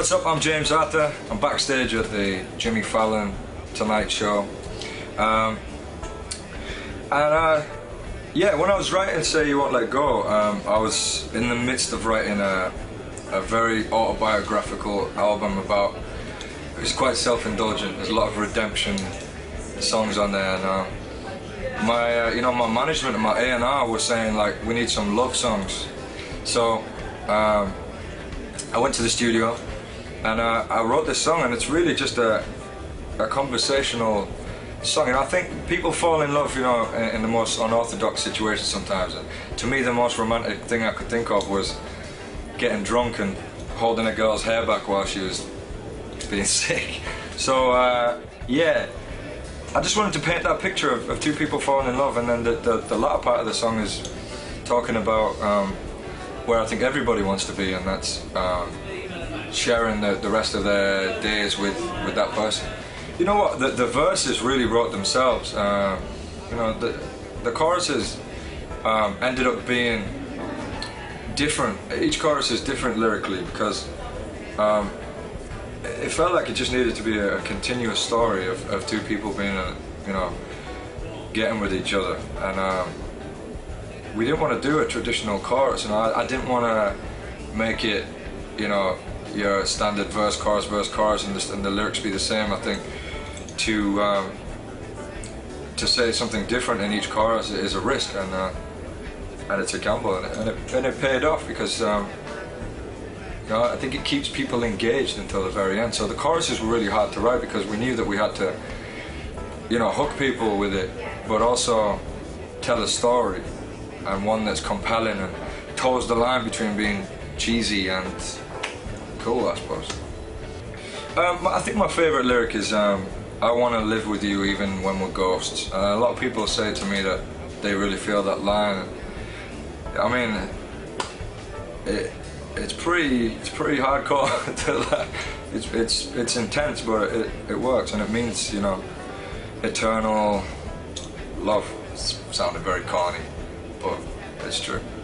What's up, I'm James Arthur. I'm backstage at the Jimmy Fallon Tonight Show. Yeah, when I was writing Say You Won't Let Go, I was in the midst of writing a very autobiographical album about, it's quite self-indulgent, there's a lot of redemption songs on there, and my management and my A&R were saying, like, we need some love songs. So I went to the studio and I wrote this song, and it's really just a conversational song. And I think people fall in love, in the most unorthodox situations sometimes. And to me, the most romantic thing I could think of was getting drunk and holding a girl's hair back while she was being sick. So yeah, I just wanted to paint that picture of two people falling in love, and then the latter part of the song is talking about where I think everybody wants to be, and that's sharing the rest of their days with that person. You know what? The verses really wrote themselves. The choruses ended up being different. Each chorus is different lyrically because it felt like it just needed to be a continuous story of two people being, getting with each other. And we didn't want to do a traditional chorus. I didn't want to make it, your standard verse, chorus, and the lyrics be the same. I think to say something different in each chorus is a risk, and it's a gamble, and it paid off because I think it keeps people engaged until the very end. So the choruses were really hard to write because we knew that we had to, hook people with it, but also tell a story, and one that's compelling and toes the line between being cheesy and cool, I suppose. I think my favourite lyric is I want to live with you even when we're ghosts. A lot of people say to me that they really feel that line. I mean, it's pretty hardcore. It's intense, but it works, and it means eternal love. It sounded very corny, but it's true.